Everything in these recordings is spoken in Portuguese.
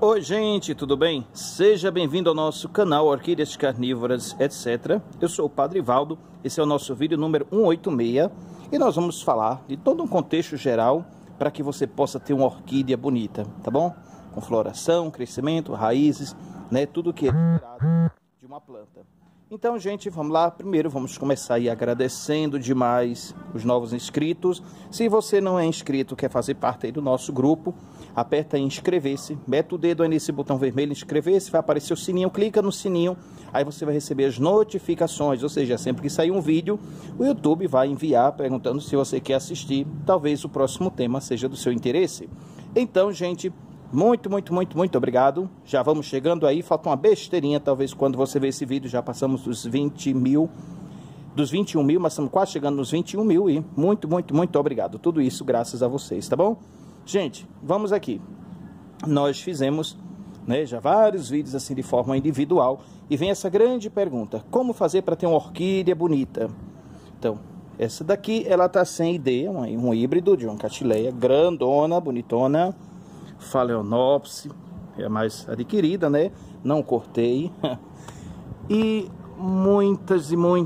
Oi gente, tudo bem? Seja bem-vindo ao nosso canal Orquídeas Carnívoras, etc. Eu sou o Padre Valdo, esse é o nosso vídeo número 186 e nós vamos falar de todo um contexto geral para que você possa ter uma orquídea bonita, tá bom? Com floração, crescimento, raízes, né? Tudo que é esperado de uma planta. Então, gente, vamos lá. Primeiro, vamos começar aí agradecendo demais os novos inscritos. Se você não é inscrito, quer fazer parte aí do nosso grupo, aperta em inscrever-se, mete o dedo aí nesse botão vermelho, inscrever-se, vai aparecer o sininho, clica no sininho, aí você vai receber as notificações, ou seja, sempre que sair um vídeo, o YouTube vai enviar perguntando se você quer assistir, talvez o próximo tema seja do seu interesse. Então, gente, muito obrigado. Já vamos chegando aí, falta uma besteirinha, talvez quando você ver esse vídeo já passamos dos 20 mil, dos 21 mil, mas estamos quase chegando nos 21 mil e muito obrigado. Tudo isso graças a vocês, tá bom? Gente, vamos aqui. Nós fizemos, né, já vários vídeos assim de forma individual e vem essa grande pergunta: como fazer para ter uma orquídea bonita? Então, essa daqui ela tá sem ID, um híbrido de uma catileia grandona, bonitona, Phalaenopsis, é a mais adquirida, né? Não cortei. E muitas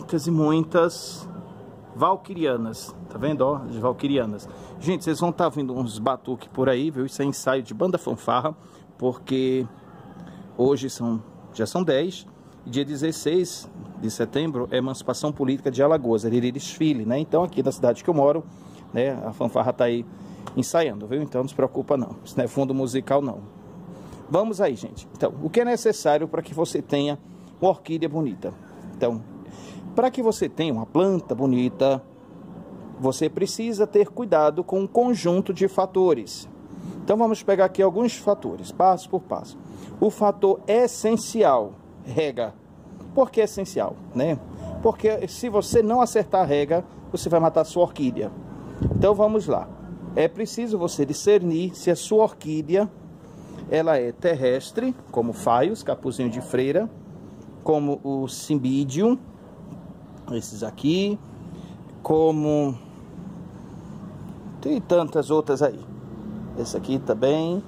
valquirianas, tá vendo, ó, as valquirianas. Gente, vocês vão estar vendo uns batuques por aí, viu? Isso é ensaio de banda fanfarra, porque hoje já são 10, e dia 16 de setembro é Emancipação Política de Alagoas, é de desfile, né? Então aqui na cidade que eu moro, né, a fanfarra tá aí ensaiando, viu? Então não se preocupa não, isso não é fundo musical não. Vamos aí, gente. Então, o que é necessário para que você tenha uma orquídea bonita? Então, para que você tenha uma planta bonita, você precisa ter cuidado com um conjunto de fatores. Então vamos pegar aqui alguns fatores, passo por passo. O fator essencial, rega. Por que essencial, né? Porque se você não acertar a rega, você vai matar a sua orquídea. Então vamos lá. É preciso você discernir se a sua orquídea ela é terrestre, como Phaius, capuzinho de freira, como o Cymbidium, esses aqui, como tem tantas outras aí. Esse aqui também,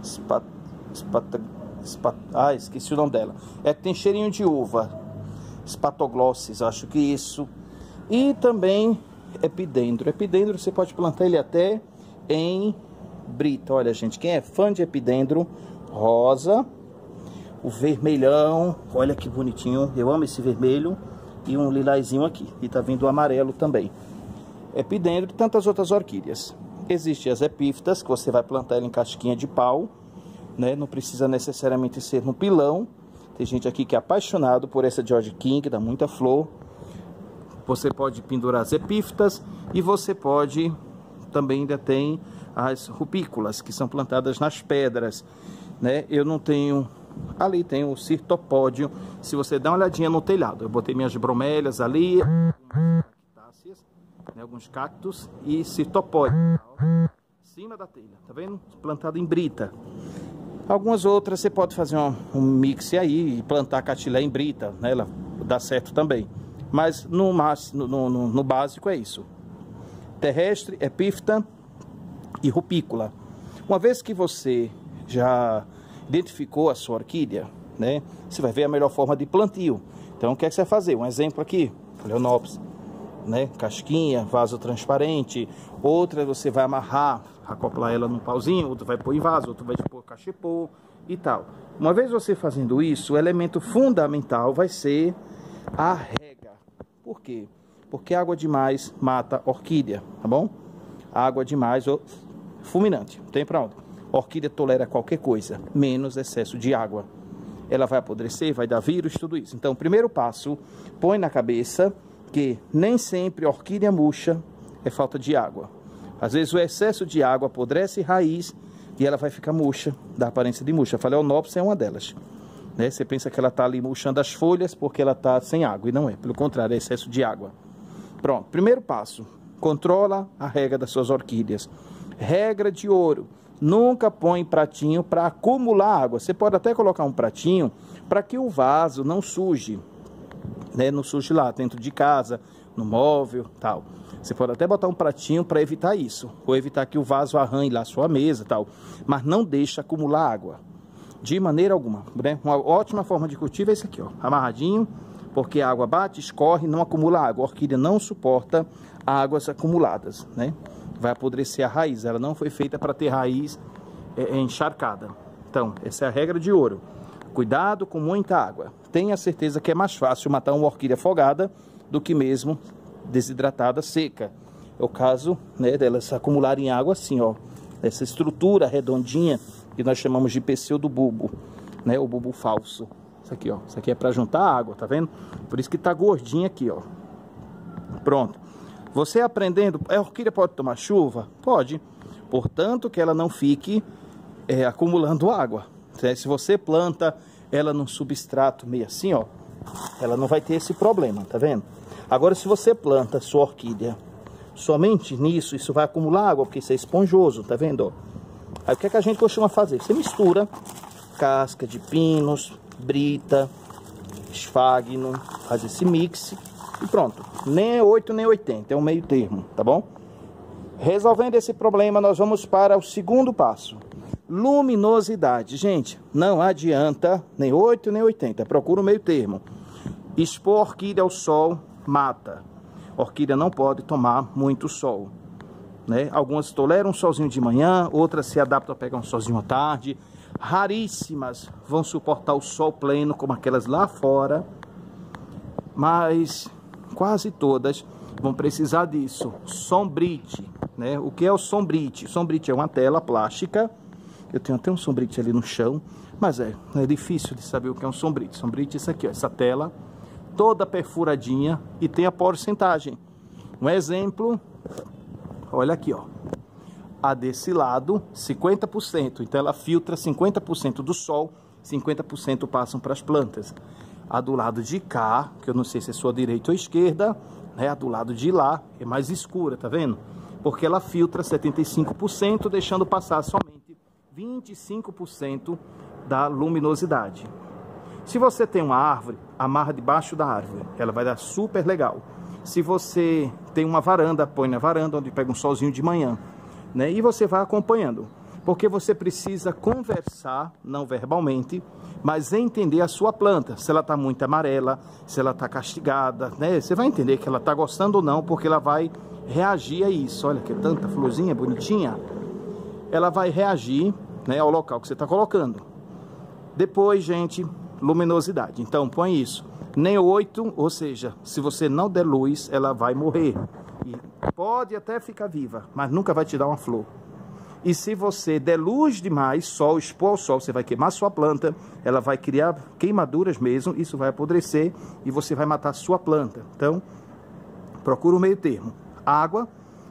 esqueci o nome dela. É que tem cheirinho de uva, Spatoglossis, acho que isso. E também epidendro. Epidendro você pode plantar ele até em brita. Olha, gente, quem é fã de epidendro rosa, o vermelhão, olha que bonitinho, eu amo esse vermelho, e um lilazinho aqui, e tá vindo o amarelo também. Epidendro e tantas outras orquídeas. Existem as epífitas, que você vai plantar ela em casquinha de pau, né? Não precisa necessariamente ser no pilão. Tem gente aqui que é apaixonado por essa George King, dá muita flor. Você pode pendurar as epífitas e você pode, também ainda tem as rupícolas, que são plantadas nas pedras, né? Eu não tenho, ali tem o Cirtopódio, se você dá uma olhadinha no telhado, eu botei minhas bromélias ali, né, alguns cactos e Cirtopódio, em cima da telha, tá vendo? Plantado em brita. Algumas outras você pode fazer um mix aí e plantar catileia em brita, né? Ela dá certo também. Mas no básico é isso: terrestre, epífita e rupícola. Uma vez que você já identificou a sua orquídea, né, você vai ver a melhor forma de plantio. Então o que é que você vai fazer? Um exemplo aqui, Phalaenopsis, né, casquinha, vaso transparente. Outra você vai amarrar, acoplar ela num pauzinho, outro vai pôr em vaso, outro vai pôr cachepô e tal. Uma vez você fazendo isso, o elemento fundamental vai ser a rega. Por quê? Porque água demais mata orquídea, tá bom? Água demais ou fulminante, não tem pra onde. Orquídea tolera qualquer coisa, menos excesso de água. Ela vai apodrecer, vai dar vírus, tudo isso. Então, o primeiro passo, põe na cabeça que nem sempre orquídea murcha é falta de água. Às vezes o excesso de água apodrece raiz e ela vai ficar murcha, dá aparência de murcha. A Phalaenopsis é uma delas, né? Você pensa que ela está ali murchando as folhas porque ela está sem água, e não é, pelo contrário, é excesso de água. Pronto, primeiro passo, controla a rega das suas orquídeas. Regra de ouro: nunca põe pratinho para acumular água. Você pode até colocar um pratinho para que o vaso não suje, né? Não suje lá dentro de casa, no móvel, tal. Você pode até botar um pratinho para evitar isso, ou evitar que o vaso arranhe lá a sua mesa, tal. Mas não deixa acumular água. De maneira alguma, né? Uma ótima forma de cultivo é esse aqui, ó, amarradinho, porque a água bate, escorre, não acumula água. A orquídea não suporta águas acumuladas, né? Vai apodrecer a raiz, ela não foi feita para ter raiz encharcada. Então, essa é a regra de ouro. Cuidado com muita água. Tenha certeza que é mais fácil matar uma orquídea afogada do que mesmo desidratada, seca. É o caso, né, delas acumularem água assim, ó. Essa estrutura redondinha que nós chamamos de pseudobulbo, né, o bulbo falso. Isso aqui, ó. Isso aqui é para juntar água, tá vendo? Por isso que tá gordinho aqui, ó. Pronto. Você aprendendo, a orquídea pode tomar chuva? Pode. Portanto, que ela não fique acumulando água. Se você planta ela num substrato meio assim, ó, ela não vai ter esse problema, tá vendo? Agora, se você planta sua orquídea somente nisso, isso vai acumular água, porque isso é esponjoso, tá vendo, ó? Aí o que é que a gente costuma fazer? Você mistura casca de pinos, brita, esfagno, faz esse mix e pronto. Nem é 8 nem 80, é um meio termo, tá bom? Resolvendo esse problema, nós vamos para o segundo passo. Luminosidade. Gente, não adianta nem 8 nem 80, procura o meio termo. Expor a orquídea ao sol mata. A orquídea não pode tomar muito sol, né? Algumas toleram um solzinho de manhã, outras se adaptam a pegar um solzinho à tarde. Raríssimas vão suportar o sol pleno, como aquelas lá fora, mas quase todas vão precisar disso. Sombrite, né? O que é o sombrite? Sombrite é uma tela plástica. Eu tenho até um sombrite ali no chão, mas é difícil de saber o que é um sombrite. Sombrite é isso aqui, ó, essa tela toda perfuradinha e tem a porcentagem. Um exemplo, olha aqui, ó. A desse lado, 50%. Então ela filtra 50% do sol, 50% passam para as plantas. A do lado de cá, que eu não sei se é sua direita ou esquerda, né? A do lado de lá é mais escura, tá vendo? Porque ela filtra 75%, deixando passar somente 25% da luminosidade. Se você tem uma árvore, amarra debaixo da árvore, ela vai dar super legal. Se você tem uma varanda, põe na varanda, onde pega um solzinho de manhã, né? E você vai acompanhando, porque você precisa conversar, não verbalmente, mas entender a sua planta, se ela está muito amarela, se ela está castigada, né? Você vai entender que ela está gostando ou não, porque ela vai reagir a isso. Olha que tanta florzinha bonitinha. Ela vai reagir, né, ao local que você está colocando. Depois, gente, luminosidade. Então, põe isso. Nem 8, ou seja, se você não der luz, ela vai morrer. E pode até ficar viva, mas nunca vai te dar uma flor. E se você der luz demais, sol, expor ao sol, você vai queimar sua planta, ela vai criar queimaduras mesmo, isso vai apodrecer e você vai matar a sua planta. Então, procura o meio termo. Água,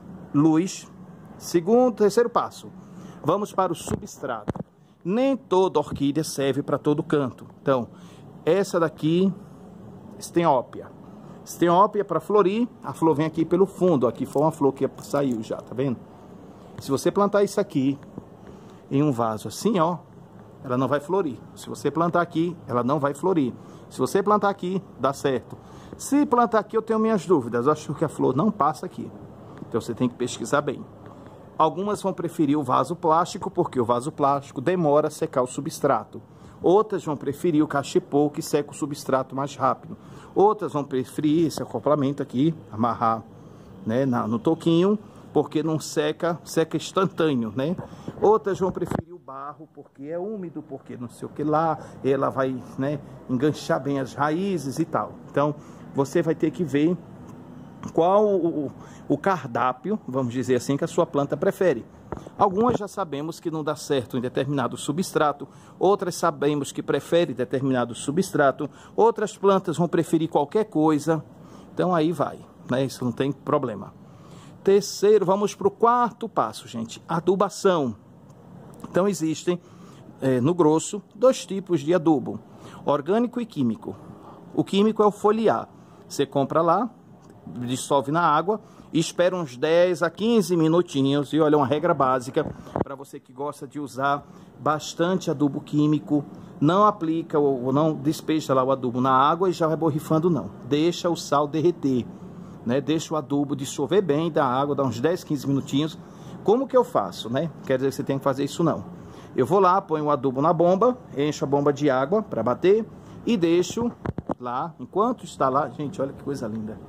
luz. Terceiro passo. Vamos para o substrato. Nem toda orquídea serve para todo canto. Então, essa daqui, Stenhopeia. Stenhopeia para florir, a flor vem aqui pelo fundo. Aqui foi uma flor que saiu já, tá vendo? Se você plantar isso aqui em um vaso assim, ó, ela não vai florir. Se você plantar aqui, ela não vai florir. Se você plantar aqui, dá certo. Se plantar aqui, eu tenho minhas dúvidas. Eu acho que a flor não passa aqui. Então, você tem que pesquisar bem. Algumas vão preferir o vaso plástico, porque o vaso plástico demora a secar o substrato. Outras vão preferir o cachepô, que seca o substrato mais rápido. Outras vão preferir esse acoplamento aqui, amarrar, né, no toquinho, porque não seca, seca instantâneo, né? Outras vão preferir o barro, porque é úmido, porque não sei o que lá, ela vai, né, enganchar bem as raízes e tal. Então, você vai ter que ver qual o cardápio, vamos dizer assim, que a sua planta prefere. Algumas já sabemos que não dá certo em determinado substrato, outras sabemos que prefere determinado substrato, outras plantas vão preferir qualquer coisa, então aí vai, né? Isso não tem problema. Terceiro, vamos para o quarto passo, gente, adubação. Então existem, no grosso, dois tipos de adubo, orgânico e químico. O químico é o foliar, você compra lá, dissolve na água e espera uns 10 a 15 minutinhos. E olha, uma regra básica para você que gosta de usar bastante adubo químico: não aplica ou não despeja lá o adubo na água e já vai borrifando, não. Deixa o sal derreter, né? Deixa o adubo dissolver bem da água, dá uns 10, 15 minutinhos. Como que eu faço, né? Quer dizer que você tem que fazer isso, não. Eu vou lá, ponho o adubo na bomba, encho a bomba de água para bater e deixo lá, enquanto está lá, gente, olha que coisa linda.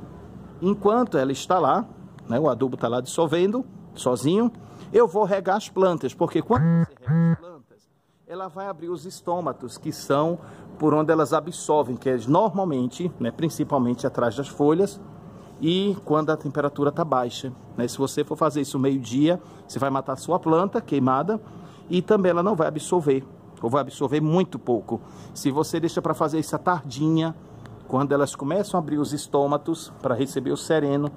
Enquanto ela está lá, né, o adubo está lá dissolvendo, sozinho, eu vou regar as plantas, porque quando você rega as plantas, ela vai abrir os estômatos, que são por onde elas absorvem, que é normalmente, né, principalmente atrás das folhas, e quando a temperatura está baixa, né? Se você for fazer isso meio-dia, você vai matar a sua planta queimada e também ela não vai absorver, ou vai absorver muito pouco. Se você deixa para fazer isso à tardinha, quando elas começam a abrir os estômatos para receber o sereno,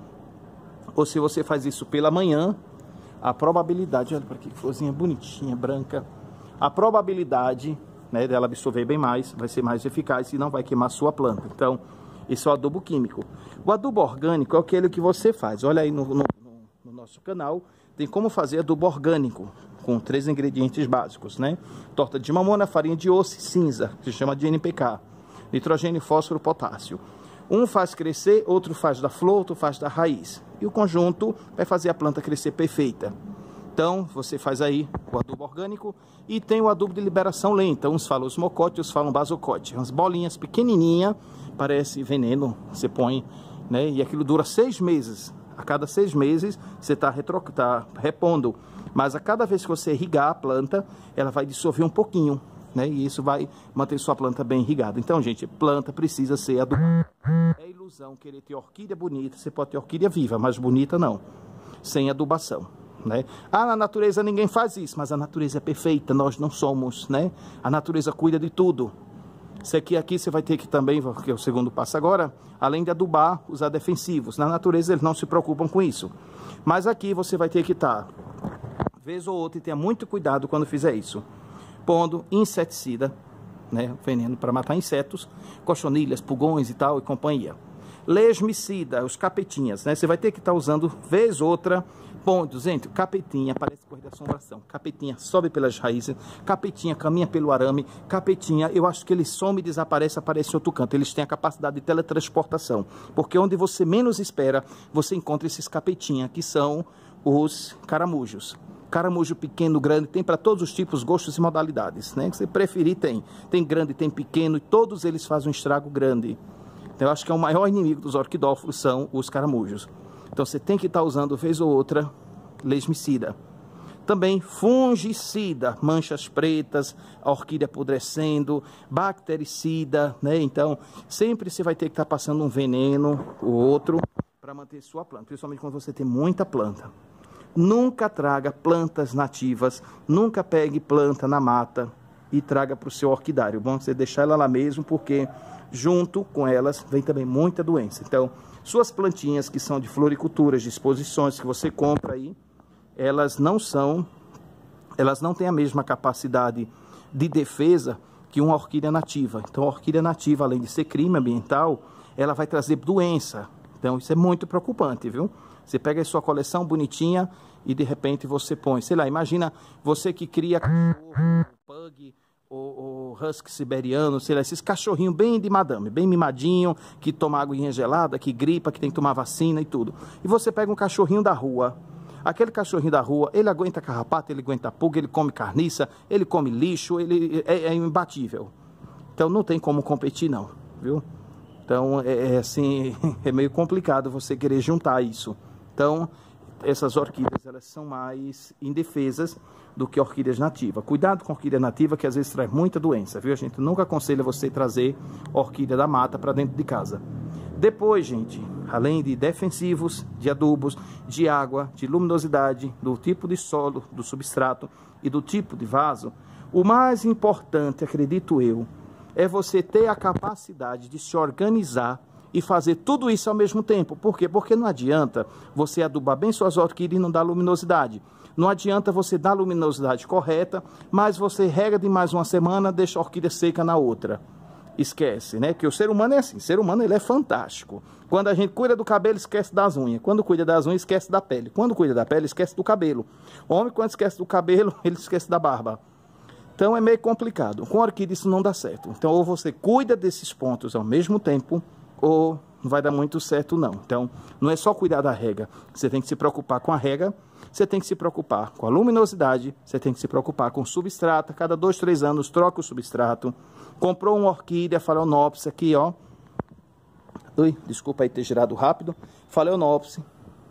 ou se você faz isso pela manhã, a probabilidade, olha para que florzinha bonitinha, branca, a probabilidade, né, dela absorver bem mais, vai ser mais eficaz e não vai queimar a sua planta. Então, esse é o adubo químico. O adubo orgânico é aquele que você faz. Olha aí no nosso canal, tem como fazer adubo orgânico, com 3 ingredientes básicos, né? Torta de mamona, farinha de osso e cinza, que se chama de NPK. Nitrogênio, fósforo, potássio. Um faz crescer, outro faz da flor, outro faz da raiz. E o conjunto vai fazer a planta crescer perfeita. Então, você faz aí o adubo orgânico e tem o adubo de liberação lenta. Uns falam osmocote, outros falam basocote. Umas bolinhas pequenininhas, parece veneno, você põe, né? E aquilo dura 6 meses. A cada 6 meses você está repondo. Mas a cada vez que você irrigar a planta, ela vai dissolver um pouquinho, né? E isso vai manter sua planta bem irrigada. Então, gente, planta precisa ser adubada. É ilusão querer ter orquídea bonita. Você pode ter orquídea viva, mas bonita não. Sem adubação, né? Ah, na natureza ninguém faz isso, mas a natureza é perfeita, nós não somos, né? A natureza cuida de tudo. Isso aqui você vai ter que também, que é o segundo passo agora, além de adubar, usar defensivos. Na natureza eles não se preocupam com isso. Mas aqui você vai ter que estar, vez ou outra, e tenha muito cuidado quando fizer isso, pondo inseticida, né, veneno para matar insetos, cochonilhas, pulgões e tal, e companhia. Lesmicida, os capetinhas, né? Você vai ter que estar usando, vez ou outra, pondo, gente, capetinha, parece coisa de assombração. Capetinha sobe pelas raízes, capetinha caminha pelo arame, capetinha, eu acho que ele some e desaparece, aparece em outro canto. Eles têm a capacidade de teletransportação, porque onde você menos espera, você encontra esses capetinha, que são os caramujos. Caramujo pequeno, grande, tem para todos os tipos, gostos e modalidades, né? Que você preferir tem. Tem grande, tem pequeno, e todos eles fazem um estrago grande. Então, eu acho que é o maior inimigo dos orquidófilos são os caramujos. Então, você tem que estar usando, vez ou outra, lesmicida. Também fungicida, manchas pretas, a orquídea apodrecendo, bactericida, né? Então, sempre você vai ter que estar passando um veneno ou outro para manter sua planta, principalmente quando você tem muita planta. Nunca traga plantas nativas, nunca pegue planta na mata e traga para o seu orquidário. Bom, você deixar ela lá mesmo, porque junto com elas vem também muita doença. Então, suas plantinhas que são de floriculturas, de exposições que você compra aí, elas não têm a mesma capacidade de defesa que uma orquídea nativa. Então, a orquídea nativa, além de ser crime ambiental, ela vai trazer doença. Então, isso é muito preocupante, viu? Você pega a sua coleção bonitinha e de repente você põe, sei lá, imagina você que cria cachorro, pug, ou husky siberiano, sei lá, esses cachorrinhos bem de madame, bem mimadinho, que toma aguinha gelada, que gripa, que tem que tomar vacina e tudo. E você pega um cachorrinho da rua. Aquele cachorrinho da rua, ele aguenta carrapato, ele aguenta pulga, ele come carniça, ele come lixo, ele é imbatível. Então não tem como competir não, viu? Então assim, é meio complicado você querer juntar isso. Então, essas orquídeas, elas são mais indefesas do que orquídeas nativas. Cuidado com a orquídea nativa, que às vezes traz muita doença, viu? A gente nunca aconselha você trazer orquídea da mata para dentro de casa. Depois, gente, além de defensivos, de adubos, de água, de luminosidade, do tipo de solo, do substrato e do tipo de vaso, o mais importante, acredito eu, é você ter a capacidade de se organizar e fazer tudo isso ao mesmo tempo. Por quê? Porque não adianta você adubar bem suas orquídeas e não dar luminosidade. Não adianta você dar a luminosidade correta, mas você rega de mais uma semana, deixa a orquídea seca na outra. Esquece, né? Que o ser humano é assim. O ser humano, ele é fantástico. Quando a gente cuida do cabelo, esquece das unhas. Quando cuida das unhas, esquece da pele. Quando cuida da pele, esquece do cabelo. O homem, quando esquece do cabelo, ele esquece da barba. Então, é meio complicado. Com a orquídea, isso não dá certo. Então, ou você cuida desses pontos ao mesmo tempo, ou não vai dar muito certo não. Então, não é só cuidar da rega. Você tem que se preocupar com a rega, você tem que se preocupar com a luminosidade, você tem que se preocupar com o substrato. Cada 2, 3 anos, troca o substrato. Comprou uma orquídea Phalaenopsis aqui, ó. Ui, desculpa aí ter girado rápido. Phalaenopsis,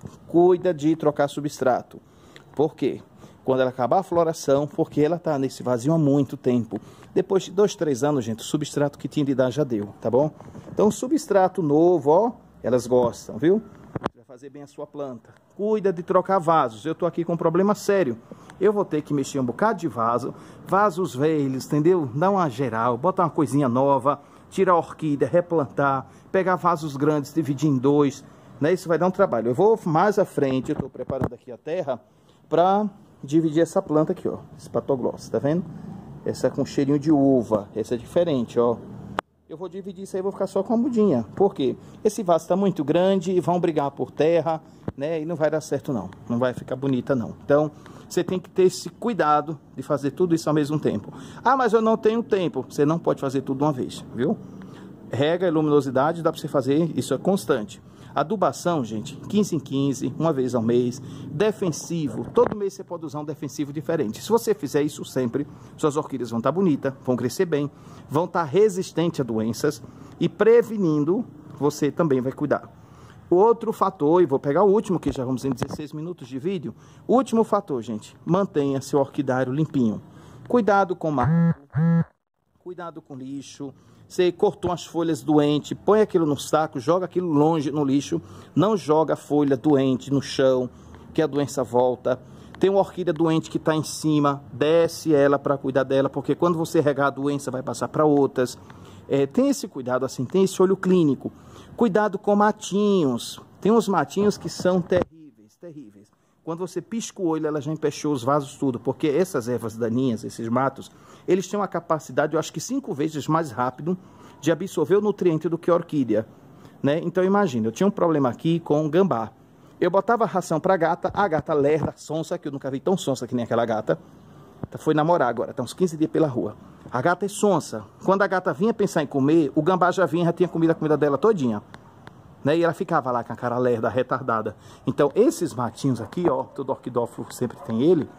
cuida de trocar substrato. Por quê? Quando ela acabar a floração, porque ela tá nesse vazio há muito tempo. Depois de 2, 3 anos, gente, o substrato que tinha de dar já deu, tá bom? Então, substrato novo, ó, elas gostam, viu? Vai fazer bem a sua planta. Cuida de trocar vasos. Eu tô aqui com um problema sério. Eu vou ter que mexer um bocado de vaso. Vasos velhos, entendeu? Dar uma geral, botar uma coisinha nova, tirar a orquídea, replantar, pegar vasos grandes, dividir em 2, né? Isso vai dar um trabalho. Eu vou mais à frente, eu tô preparando aqui a terra para dividir essa planta aqui, ó, Spatogloss, tá vendo? Essa é com cheirinho de uva, essa é diferente, ó. Eu vou dividir isso aí, vou ficar só com a mudinha. Por quê? Esse vaso está muito grande e vão brigar por terra, né? E não vai dar certo não, não vai ficar bonita não. Então, você tem que ter esse cuidado de fazer tudo isso ao mesmo tempo. Ah, mas eu não tenho tempo. Você não pode fazer tudo de uma vez, viu? Rega e luminosidade dá para você fazer, isso é constante. Adubação, gente, 15 em 15, uma vez ao mês. Defensivo, todo mês você pode usar um defensivo diferente. Se você fizer isso sempre, suas orquídeas vão estar bonitas, vão crescer bem, vão estar resistentes a doenças e prevenindo, você também vai cuidar. O outro fator, e vou pegar o último, que já vamos em 16 minutos de vídeo. O último fator, gente, mantenha seu orquidário limpinho. Cuidado com mato, cuidado com lixo. Você cortou as folhas doentes, põe aquilo no saco, joga aquilo longe no lixo. Não joga a folha doente no chão, que a doença volta. Tem uma orquídea doente que está em cima, desce ela para cuidar dela, porque quando você regar a doença vai passar para outras. Tem esse cuidado assim, tem esse olho clínico. Cuidado com matinhos. Tem uns matinhos que são terríveis, terríveis. Quando você pisca o olho, ela já empechou os vasos tudo, porque essas ervas daninhas, esses matos, eles têm uma capacidade, eu acho que 5 vezes mais rápido de absorver o nutriente do que a orquídea, né? Então imagina, eu tinha um problema aqui com o gambá. Eu botava ração para a gata lerda, sonsa, que eu nunca vi tão sonsa que nem aquela gata. Foi namorar agora, tá uns 15 dias pela rua. A gata é sonsa. Quando a gata vinha pensar em comer, o gambá já vinha, já tinha comido a comida dela todinha. Né? E ela ficava lá com a cara lerda, retardada. Então, esses matinhos aqui, ó, todo orquidófilo sempre tem ele,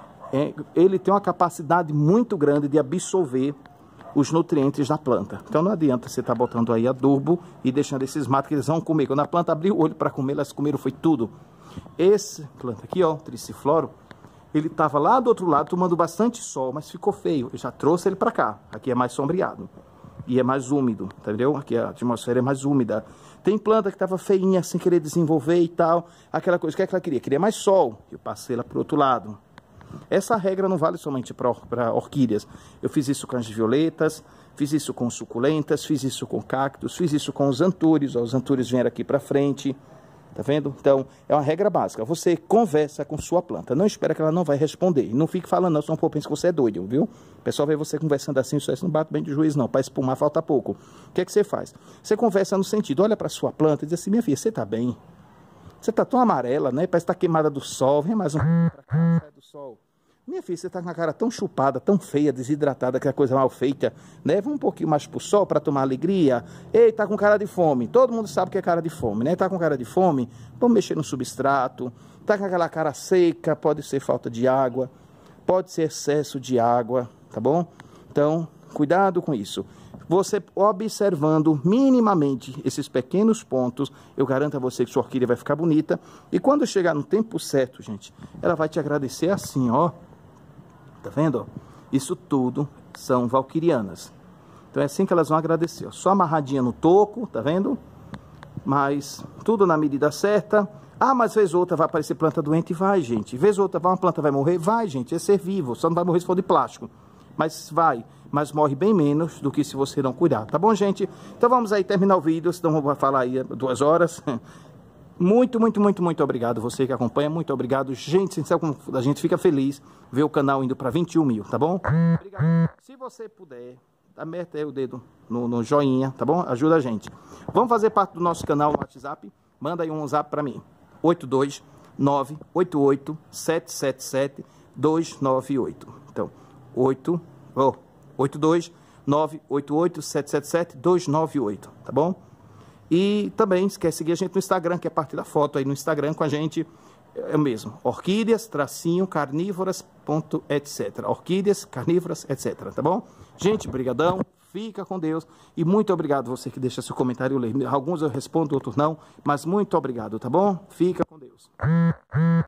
ele tem uma capacidade muito grande de absorver os nutrientes da planta. Então, não adianta você estar botando aí adubo e deixando esses matos que eles vão comer. Quando a planta abriu o olho para comer, elas comeram, foi tudo. Esse planta aqui, ó, Tricifloro, ele estava lá do outro lado tomando bastante sol, mas ficou feio. Eu já trouxe ele para cá. Aqui é mais sombreado e é mais úmido, entendeu? Aqui a atmosfera é mais úmida. Tem planta que estava feinha, sem querer desenvolver e tal. Aquela coisa, o que é que ela queria? Queria mais sol. Eu passei ela para o outro lado. Essa regra não vale somente para orquídeas. Eu fiz isso com as violetas, fiz isso com suculentas, fiz isso com cactos, fiz isso com os antúrios. Os antúrios vieram aqui para frente. Tá vendo? Então, é uma regra básica. Você conversa com sua planta. Não espera que ela não vai responder. Não fique falando, não, senão o povo pensa que você é doido, viu? O pessoal vê você conversando assim, isso não bate bem de juiz, não. Para espumar, falta pouco. O que é que você faz? Você conversa no sentido, olha para sua planta e diz assim, minha filha, você tá bem? Você tá tão amarela, né? Parece que tá queimada do sol. Vem mais um pouco pra cá, sai do sol. Minha filha, você tá com a cara tão chupada, tão feia, desidratada, que é coisa mal feita, né? Vamos um pouquinho mais pro sol para tomar alegria. Ei, tá com cara de fome. Todo mundo sabe que é cara de fome, né? Tá com cara de fome, vamos mexer no substrato. Tá com aquela cara seca, pode ser falta de água, pode ser excesso de água, tá bom? Então, cuidado com isso. Você observando minimamente esses pequenos pontos, eu garanto a você que sua orquídea vai ficar bonita. E quando chegar no tempo certo, gente, ela vai te agradecer assim, ó. Tá vendo? Isso tudo são valquirianas. Então é assim que elas vão agradecer, ó. Só amarradinha no toco, tá vendo? Mas tudo na medida certa. Ah, mas vez ou outra vai aparecer planta doente? Vai, gente. Vez ou outra uma planta vai morrer? Vai, gente. É ser vivo, só não vai morrer se for de plástico. Mas vai, mas morre bem menos do que se você não cuidar, tá bom, gente? Então vamos aí terminar o vídeo, senão vou falar aí 2 horas. Muito, muito, muito, muito obrigado você que acompanha, muito obrigado. Gente, sabe como a gente fica feliz ver o canal indo para 21 mil, tá bom? Obrigado. Se você puder, aperta aí o dedo no joinha, tá bom? Ajuda a gente. Vamos fazer parte do nosso canal no WhatsApp? Manda aí um zap para mim, 82988777298. Então, 82988777298, tá bom? E também esquece de seguir a gente no Instagram, que é parte da foto aí no Instagram com a gente. É o mesmo, orquídeas-carnívoras.etc. Orquídeas, carnívoras, etc. Tá bom? Gente, brigadão, fica com Deus. E muito obrigado você que deixa seu comentário, eu leio. Alguns eu respondo, outros não. Mas muito obrigado, tá bom? Fica com Deus.